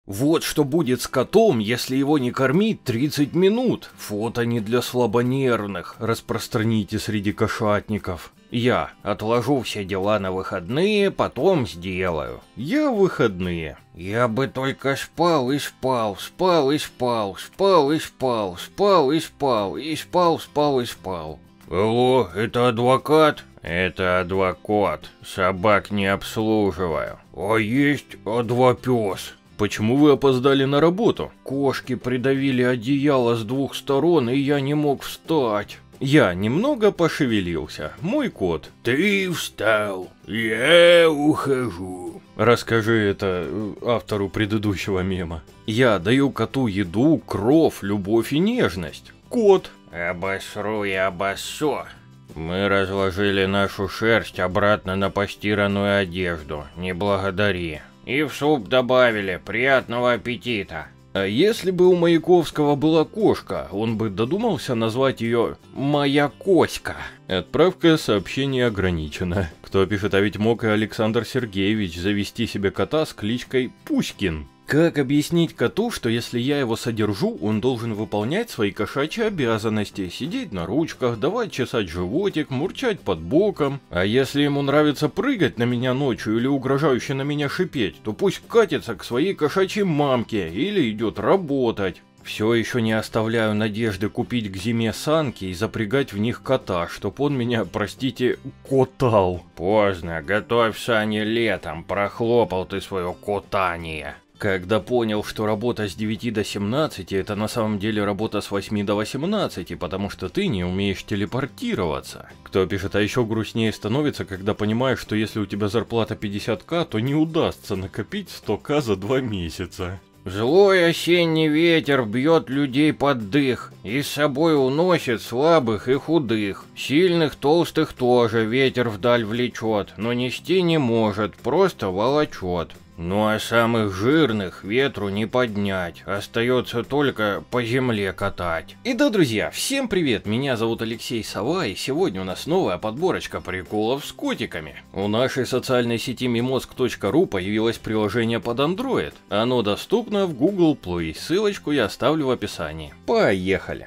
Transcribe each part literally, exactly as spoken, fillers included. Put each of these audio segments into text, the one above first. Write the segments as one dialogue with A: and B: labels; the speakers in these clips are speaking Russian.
A: Вот что будет с котом, если его не кормить тридцать минут. Фото не для слабонервных, распространите среди кошатников. Я отложу все дела на выходные, потом сделаю. Я в выходные. Я бы только спал и спал, спал и спал, спал и спал, спал и спал, и спал, спал и спал. Алло, это адвокат? Это адвокат. Собак не обслуживаю. А есть адвопёс. Почему вы опоздали на работу? Кошки придавили одеяло с двух сторон, и я не мог встать. Я немного пошевелился. Мой кот. Ты встал. Я ухожу. Расскажи это автору предыдущего мема. Я даю коту еду, кров, любовь и нежность. Кот. Обосру и обоссу. Мы разложили нашу шерсть обратно на постиранную одежду. Не благодари. И в суп добавили. Приятного аппетита. А если бы у Маяковского была кошка, он бы додумался назвать ее «Моя Коська». Отправка сообщения ограничена. Кто пишет, а ведь мог и Александр Сергеевич завести себе кота с кличкой Пуськин. Как объяснить коту, что если я его содержу, он должен выполнять свои кошачьи обязанности, сидеть на ручках, давать чесать животик, мурчать под боком, а если ему нравится прыгать на меня ночью или угрожающе на меня шипеть, то пусть катится к своей кошачьей мамке или идет работать. Все еще не оставляю надежды купить к зиме санки и запрягать в них кота, чтоб он меня, простите, котал. Поздно, готовь сани летом, прохлопал ты свое котание. Когда понял, что работа с девяти до семнадцати это на самом деле работа с восьми до восемнадцати, потому что ты не умеешь телепортироваться. Кто пишет, а еще грустнее становится, когда понимаешь, что если у тебя зарплата пятьдесят тысяч, то не удастся накопить сто тысяч за два месяца. Злой осенний ветер бьет людей под дых и с собой уносит слабых и худых. Сильных толстых тоже ветер вдаль влечет, но нести не может, просто волочет. Ну а самых жирных ветру не поднять, остается только по земле катать. И да, друзья, всем привет, меня зовут Алексей Сова, и сегодня у нас новая подборочка приколов с котиками. У нашей социальной сети мимозг точка ру появилось приложение под Android. Оно доступно в Google Play, ссылочку я оставлю в описании. Поехали!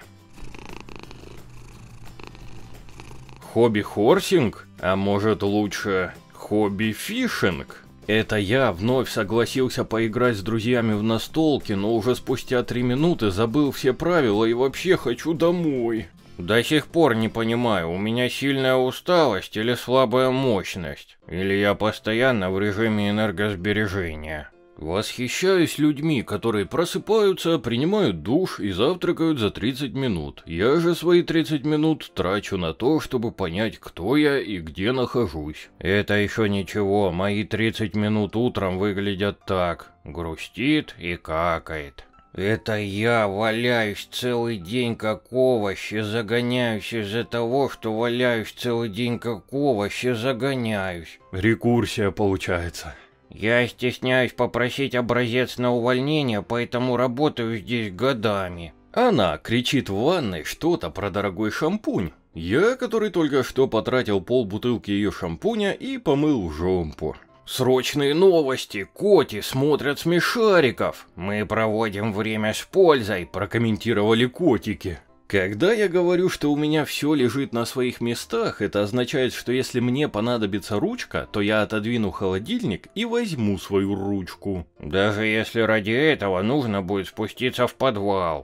A: Хобби-хорсинг? А может лучше хобби-фишинг? Это я вновь согласился поиграть с друзьями в настолки, но уже спустя три минуты забыл все правила и вообще хочу домой. До сих пор не понимаю, у меня сильная усталость или слабая мощность, или я постоянно в режиме энергосбережения. Восхищаюсь людьми, которые просыпаются, принимают душ и завтракают за тридцать минут. Я же свои тридцать минут трачу на то, чтобы понять, кто я и где нахожусь. Это еще ничего, мои тридцать минут утром выглядят так. Грустит и какает. Это я валяюсь целый день как овощ и загоняюсь из-за того, что валяюсь целый день как овощ и загоняюсь. Рекурсия получается. Я стесняюсь попросить образец на увольнение, поэтому работаю здесь годами. Она кричит в ванной что-то про дорогой шампунь. Я, который только что потратил полбутылки ее шампуня и помыл жопу. Срочные новости! Коти смотрят смешариков! Мы проводим время с пользой, прокомментировали котики. Когда я говорю, что у меня все лежит на своих местах, это означает, что если мне понадобится ручка, то я отодвину холодильник и возьму свою ручку. Даже если ради этого нужно будет спуститься в подвал.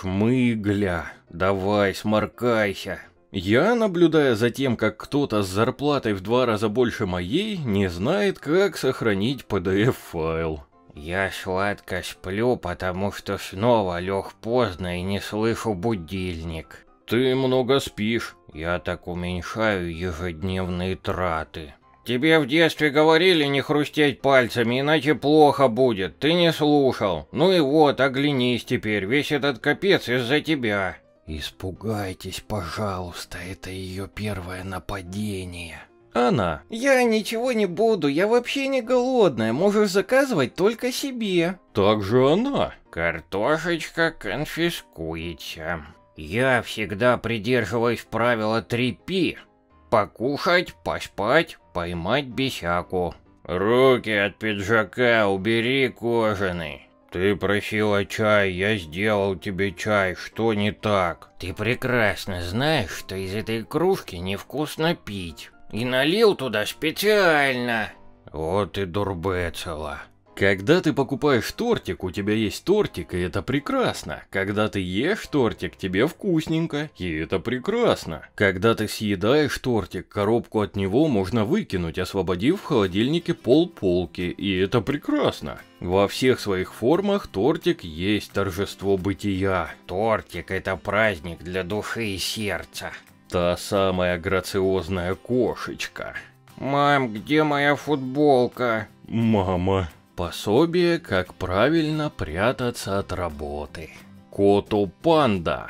A: Шмыгля, давай сморкайся. Я, наблюдая за тем, как кто-то с зарплатой в два раза больше моей, не знает, как сохранить пи ди эф-файл. Я сладко сплю, потому что снова лег поздно и не слышу будильник. Ты много спишь. Я так уменьшаю ежедневные траты. Тебе в детстве говорили не хрустеть пальцами, иначе плохо будет. Ты не слушал. Ну и вот, оглянись теперь, весь этот капец из-за тебя. Испугайтесь, пожалуйста, это ее первое нападение. Она. Я ничего не буду, я вообще не голодная, можешь заказывать только себе. Так же она. Картошечка конфискуется. Я всегда придерживаюсь правила три пи. Покушать, поспать, поймать бесяку. Руки от пиджака убери кожаный. Ты просила чай, я сделал тебе чай, что не так?
B: Ты прекрасно знаешь, что из этой кружки невкусно пить. И налил туда специально.
A: Вот и дурбецела. Когда ты покупаешь тортик, у тебя есть тортик, и это прекрасно. Когда ты ешь тортик, тебе вкусненько, и это прекрасно. Когда ты съедаешь тортик, коробку от него можно выкинуть, освободив в холодильнике полполки, и это прекрасно. Во всех своих формах тортик есть торжество бытия.
B: Тортик — это праздник для души и сердца.
A: Та самая грациозная кошечка.
B: Мам, где моя футболка?
A: Мама. Пособие, как правильно прятаться от работы. Кото-панда.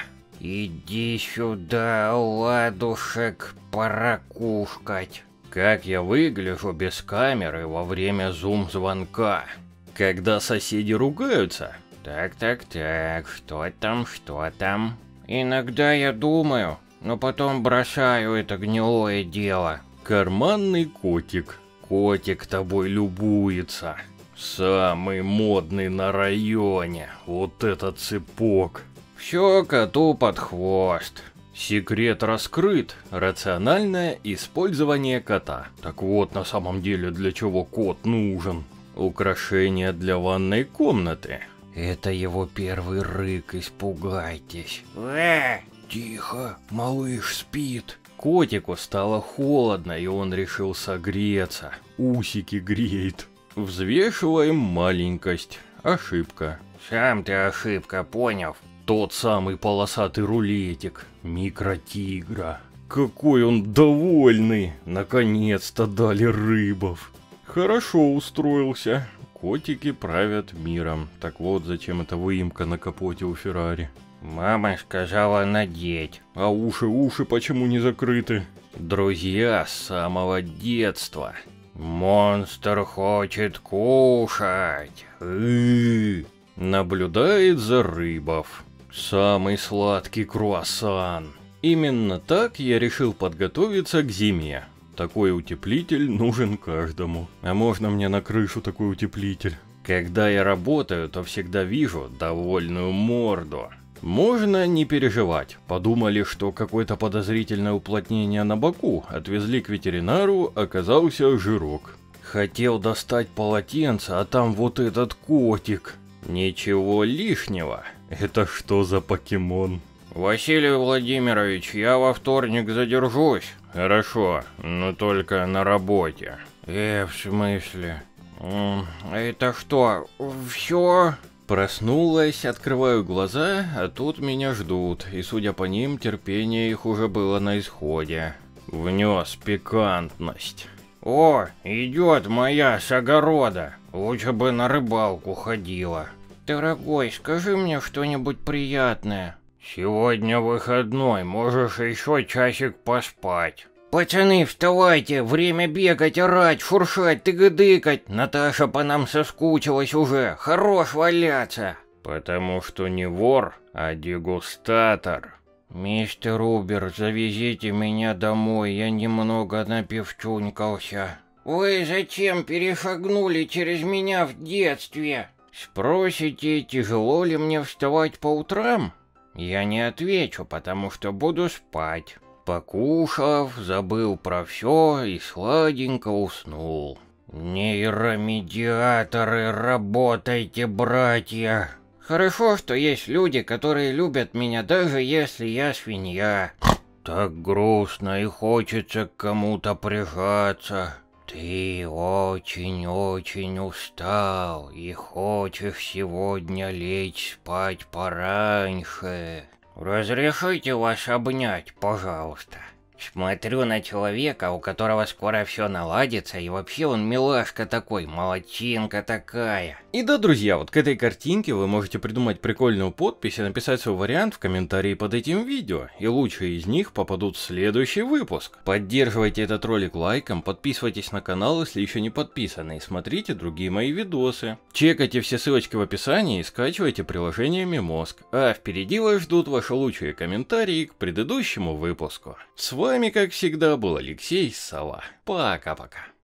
B: Иди сюда, ладушек, пора кушать.
A: Как я выгляжу без камеры во время зум-звонка. Когда соседи ругаются.
B: Так-так-так, что там, что там? Иногда я думаю, но потом бросаю это гнилое дело.
A: Карманный котик. Котик тобой любуется. Самый модный на районе. Вот этот цепок. Все коту под хвост. Секрет раскрыт. Рациональное использование кота. Так вот, на самом деле, для чего кот нужен? Украшение для ванной комнаты.
B: Это его первый рык, испугайтесь.
A: Э! Тихо, малыш спит. Котику стало холодно, и он решил согреться. Усики греет. Взвешиваем маленькость. Ошибка.
B: Сам ты ошибка, понял?
A: Тот самый полосатый рулетик. Микротигра. Какой он довольный. Наконец-то дали рыбов. Хорошо устроился. Котики правят миром. Так вот, зачем эта выемка на капоте у Феррари.
B: Мама сказала надеть.
A: А уши, уши почему не закрыты? Друзья с самого детства.
B: Монстр хочет кушать.
A: И наблюдает за рыбов. Самый сладкий круассан. Именно так я решил подготовиться к зиме. Такой утеплитель нужен каждому. А можно мне на крышу такой утеплитель? Когда я работаю, то всегда вижу довольную морду. Можно не переживать. Подумали, что какое-то подозрительное уплотнение на боку. Отвезли к ветеринару, оказался жирок. Хотел достать полотенце, а там вот этот котик. Ничего лишнего. Это что за покемон?
B: Василий Владимирович, я во вторник задержусь.
A: Хорошо, но только на работе.
B: Э, в смысле? Это что, все?
A: Проснулась, открываю глаза, а тут меня ждут, и судя по ним, терпение их уже было на исходе. Внес пикантность.
B: О, идет моя с огорода. Лучше бы на рыбалку ходила. Дорогой, скажи мне что-нибудь приятное.
A: Сегодня выходной, можешь еще часик поспать.
B: Пацаны, вставайте, время бегать, орать, шуршать, тыгадыкать. Наташа по нам соскучилась уже, хорош валяться.
A: Потому что не вор, а дегустатор.
B: Мистер Убер, завезите меня домой, я немного напивчунькался. Вы зачем перешагнули через меня в детстве? Спросите, тяжело ли мне вставать по утрам? Я не отвечу, потому что буду спать. Покушав, забыл про все и сладенько уснул. Нейромедиаторы, работайте, братья. Хорошо, что есть люди, которые любят меня, даже если я свинья. Так грустно и хочется к кому-то прижаться. Ты очень-очень устал и хочешь сегодня лечь спать пораньше. Разрешите вас обнять, пожалуйста. Смотрю на человека, у которого скоро все наладится, и вообще он милашка такой, молодчинка такая.
A: И да, друзья, вот к этой картинке вы можете придумать прикольную подпись и написать свой вариант в комментарии под этим видео, и лучшие из них попадут в следующий выпуск. Поддерживайте этот ролик лайком, подписывайтесь на канал, если еще не подписаны, и смотрите другие мои видосы. Чекайте все ссылочки в описании и скачивайте приложение Мимозг. А впереди вас ждут ваши лучшие комментарии к предыдущему выпуску. С вами, как всегда, был Алексей Сова. Пока-пока.